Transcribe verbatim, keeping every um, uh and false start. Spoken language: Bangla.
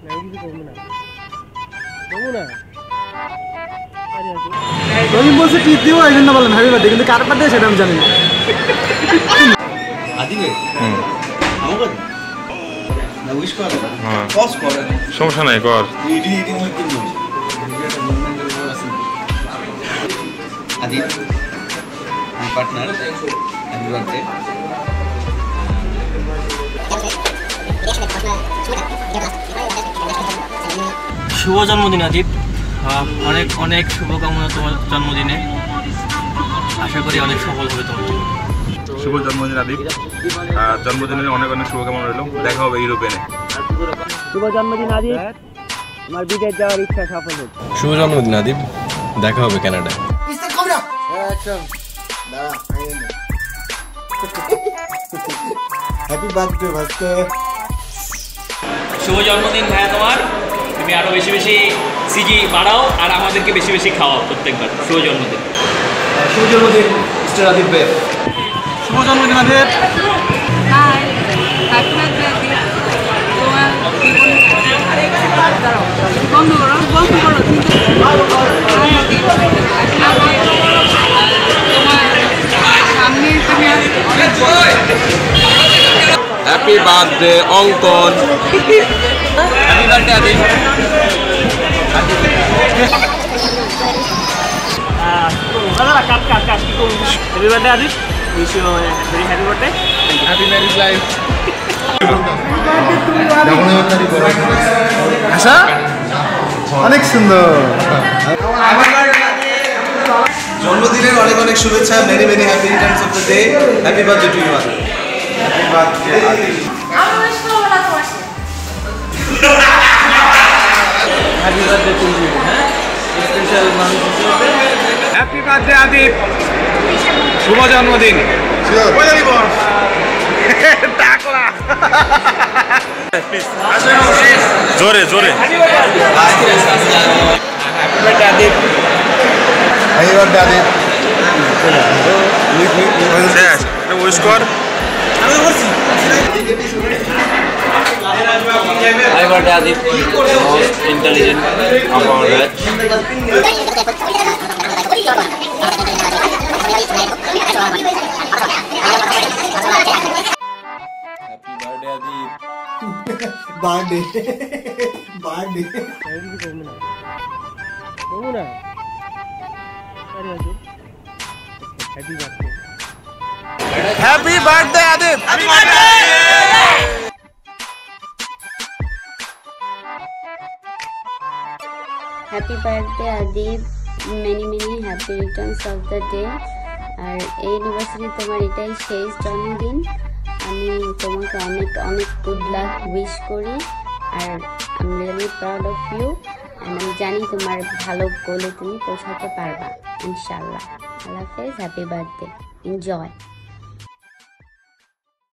রহিম বলছে ট্রিট দিব এই জন্য বললাম হ্যাপি বার্থডে, কিন্তু কার বার্থডে সেটা আমি জানি না। সমস্যা নাই কর। শুভ জন্মদিন আদিপ, অনেক অনেক শুভকামনা তোমার জন্মদিনে। আশা করি অনেক সফল হবে তোমার জীবন। শুভ জন্মদিন আদিপ, জন্মদিনের অনেক অনেক শুভকামনা রইল। দেখা হবে ইউরোপেনে। শুভ জন্মদিন আদিপ, আমার বিদেশ যাওয়ার ইচ্ছা সফল হোক। শুভ জন্মদিন আদিপ, দেখা হবে কানাডায়। Happy birthday ভাস্তে। শুভ জন্মদিন ভাইয়া তোমার, তুমি আরো বেশি বেশি সিজি বাড়াও আর আমাদেরকে বেশি বেশি খাওয়াও প্রত্যেকবার। শুভ জন্মদিন। শুভ জন্মদিন মিস্টার আদিপ ভাই। শুভ জন্মদিন Adip. Hi, happy birthday Adip. তোমার বন্ধ করো বন্ধ করো তোমার সামনে তুমি happy birthday Ankan. Happy birthday Adip. Cut cut cut কি করবো। Happy birthday Adip, wish you very happy birthday, happy marriage life. আচ্ছা অনেক সুন্দর। জন্মদিনের অনেক অনেক শুভেচ্ছা। Many many happy returns of the day. Happy birthday to you. Happy birthday Adip. Happy birthday to you. হ্যাঁ, স্পেশাল মানুষ হিসেবে হ্যাপি বার্থডে আদিপ, শুভ জন্মদিন। জোরে জোরে happy birthday Adip. Happy birthday Adip. Wish কর। Happy birthday Adip, the most intelligent of our batch. Happy birthday Adip. Birthday birthday happy birthday Adip. Happy birthday Adip, many many happy returns of the day. আর এই ইউনিভার্সিটি তোমার এটাই শেষ জন্মদিন। আমি তোমাকে অনেক অনেক গুড লাক উইশ করি। আর I am really proud of you. And আমি জানি তোমার ভালো গোলে তুমি পৌঁছাতে পারবা ইনশাল্লাহ। আল্লাহ হাফেজ, হ্যাপি বার্থডে, এনজয়।